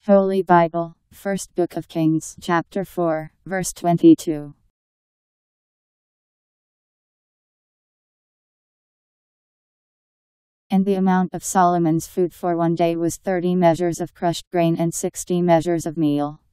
Holy Bible, First Book of Kings, chapter 4, verse 22. And the amount of Solomon's food for one day was 30 measures of crushed grain and 60 measures of meal.